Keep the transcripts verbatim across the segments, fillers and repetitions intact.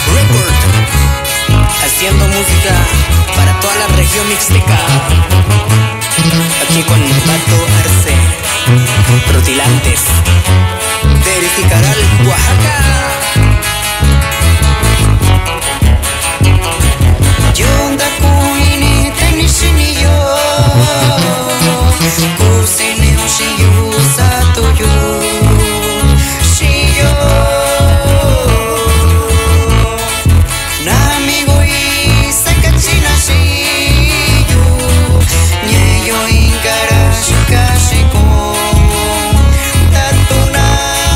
Record, haciendo música para toda la región mixteca. Aquí con Pato Arce, Rutilantes, del Jicaral, Oaxaca. Yonda kuini teni shiniyo, kusini shiyu satoyo, shiyo. Namigo y sakachina shiyu, nyeyo inkara shikashiko, tatuna.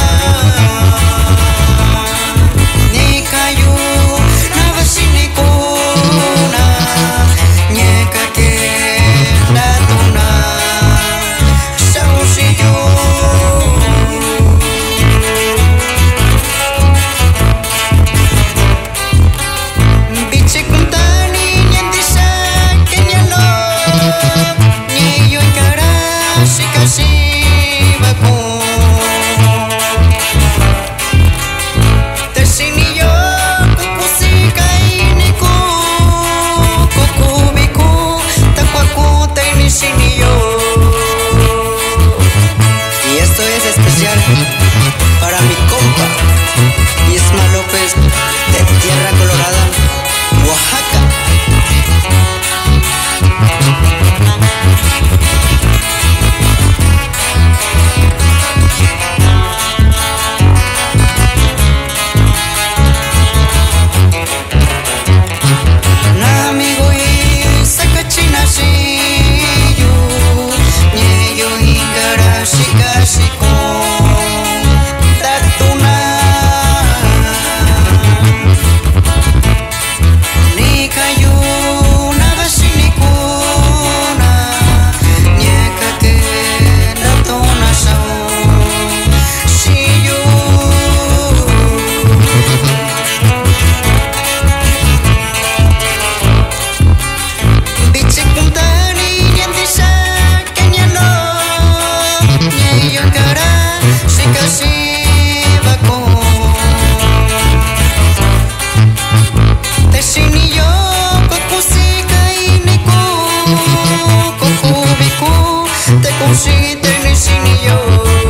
Nikayu navashiniko. Y esto es especial para mi compa Isma López de Tierra Colorada, Oaxaca. Namigo y sakachina shiyu, nyeyo ingara shikashiko, tatuna. Nikayu navashinikuna, nyekake tatuna shao, shiyu. Te consigue, te